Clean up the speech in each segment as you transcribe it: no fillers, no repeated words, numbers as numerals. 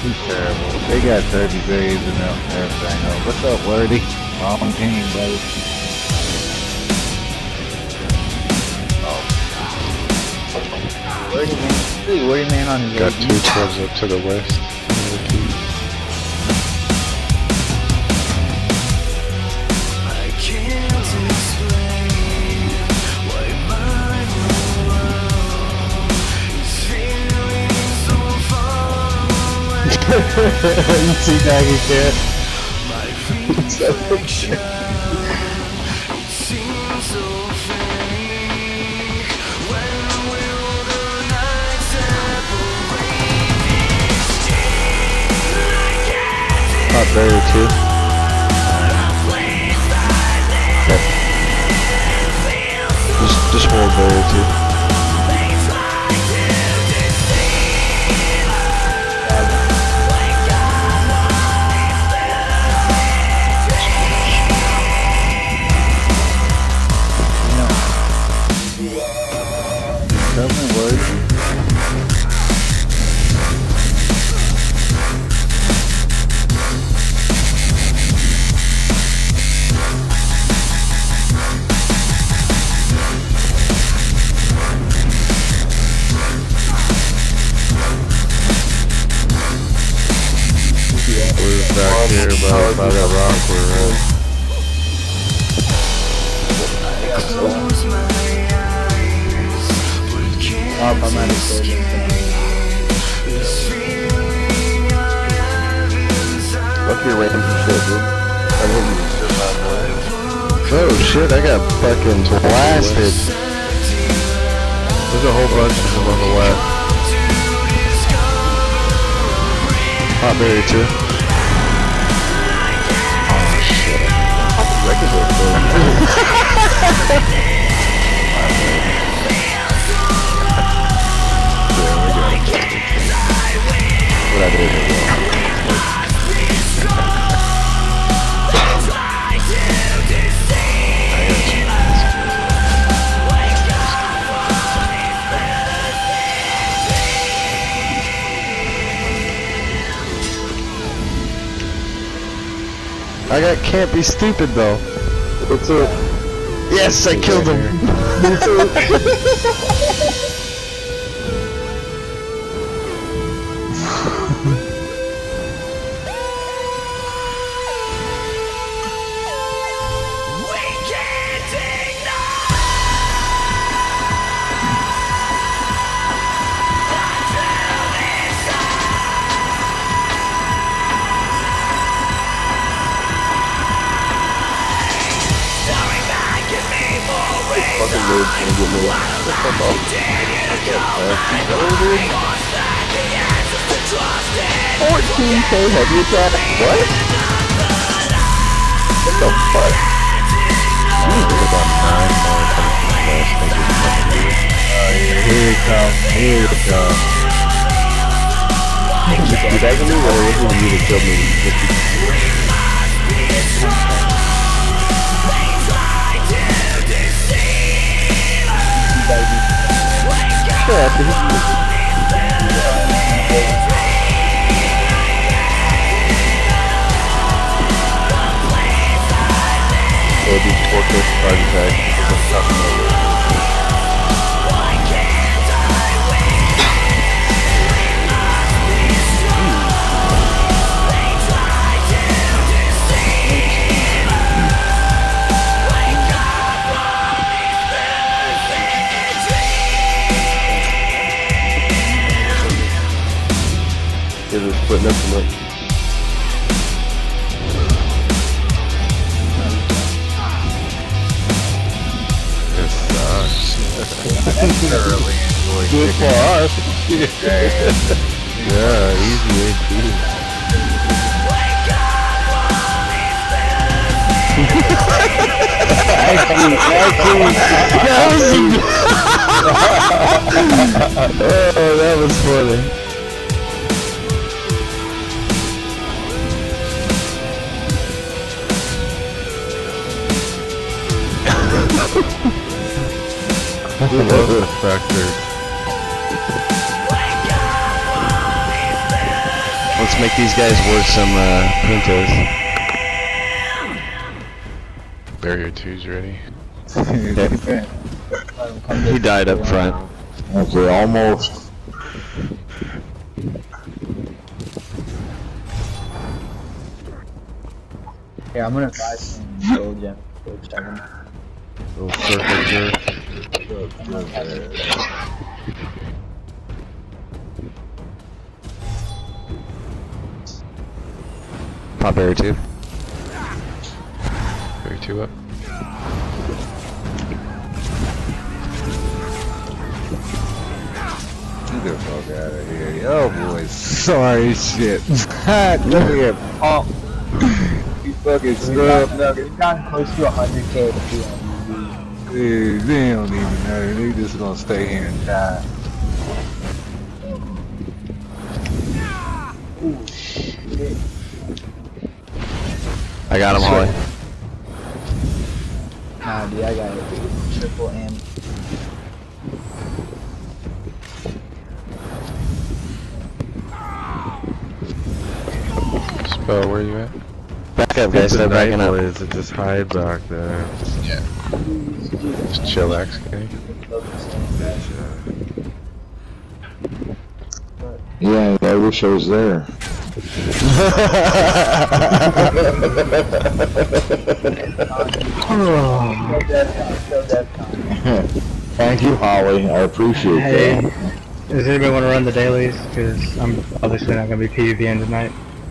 He's terrible. They got 30 berries and everything. Oh, what's up, Wordy? Wrong team, buddy. Wordy man. See, Wordy man on his got 2 12s up to the west. You see Daggy Cat? Hot berry too. Just hold berry too. Doesn't work. We're back here by that rock we're at. I'm at Fuck your random shit, dude. I think you just sit down there. Oh shit, I got fucking blasted. There's a whole bunch of them on the left. Hot berry too. Oh shit. Records are full. What I did as well. I got can't be stupid though. What's up? Yes, I killed him. Fucking dude, can you get me out? What the fuck off? 14K heavy attack? What? What the fuck? There's about 9 more coming from the west. They just fucking do it. Here it comes. Here it comes. You guys are me, or was it you that killed me? Sure, after this. Or these forklift charge attacks. They're splitting up too much. This sucks. Thoroughly enjoyed Good for us. Yeah, easy AP. Oh, that was funny. Back there. Let's make these guys worth some puntos. Barrier 2's ready. He died up front. Okay, almost. Yeah, I'm gonna buy some gold gem. Gold gem. Little circle jerk. Pop barrier 2. Barrier 2 up. Get the fuck out of here. Yo, boy. Sorry, shit. Look at that pump. You fucking scrub nugget. We've gotten close to 100k to PMV. Dude, they don't even know. They just gonna stay here and die. Ooh, shit. I got him, Holly. Nah, dude, I got it. Triple M. Spell, where you at? Back up, guys. Start backing up. Is it just hide back there? Yeah. Just chillax, okay? Yeah, I wish I was there. Thank you, Holly. I appreciate Hey, that. does anybody want to run the dailies? Because I'm obviously not going to be PvPing tonight.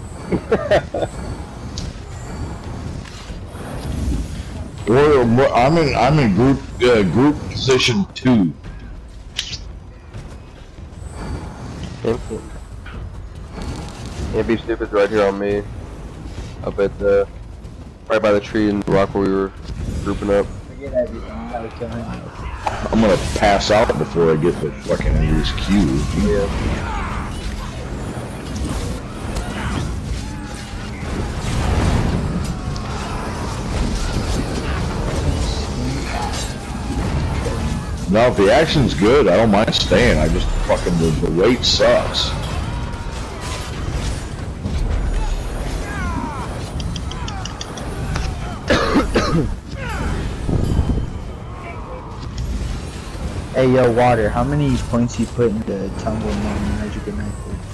I'm in group position 2. Can't be stupid right here on me. Up at the right by the tree and the rock where we were grouping up. Forget everything. You gotta kill him. I'm gonna pass out before I get the fucking end of this queue. Yeah. Now, if the action's good, I don't mind staying. I just fucking the wait sucks. Hey, yo, Water, how many points you put into Tumble Magic and Knife?